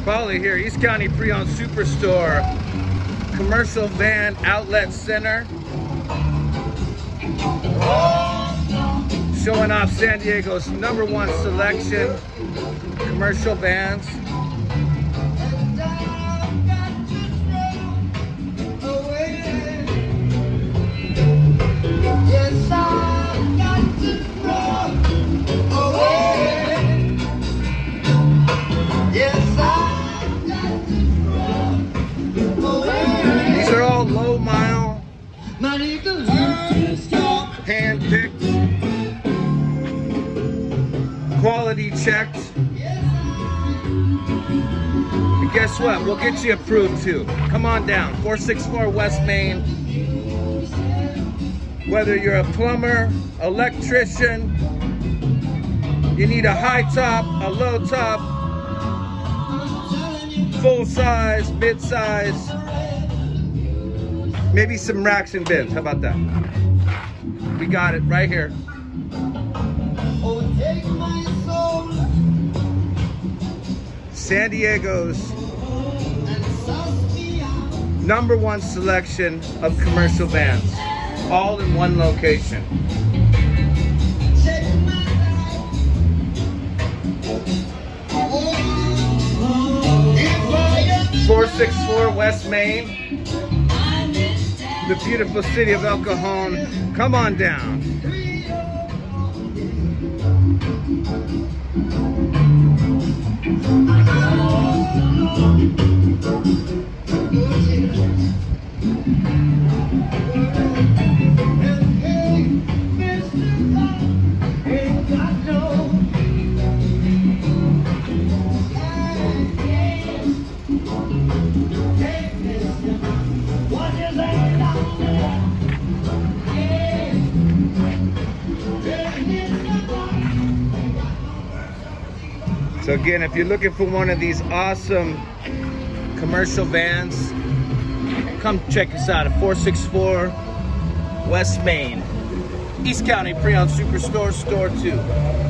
Paulie here, East County Pre-Owned Superstore, Commercial Van Outlet Center. Showing off San Diego's #1 selection, commercial vans. These are all low mile, hand-picked, quality checked. And guess what? We'll get you approved too. Come on down, 464 West Main. Whether you're a plumber, electrician, you need a high top, a low top, full size, mid size, maybe some racks and bins. How about that? We got it right here. San Diego's #1 selection of commercial vans, all in one location. 464 West Main, the beautiful city of El Cajon. Come on down. So again, if you're looking for one of these awesome commercial vans, come check us out at 464 West Main, East County Pre-Owned Superstore, Store 2.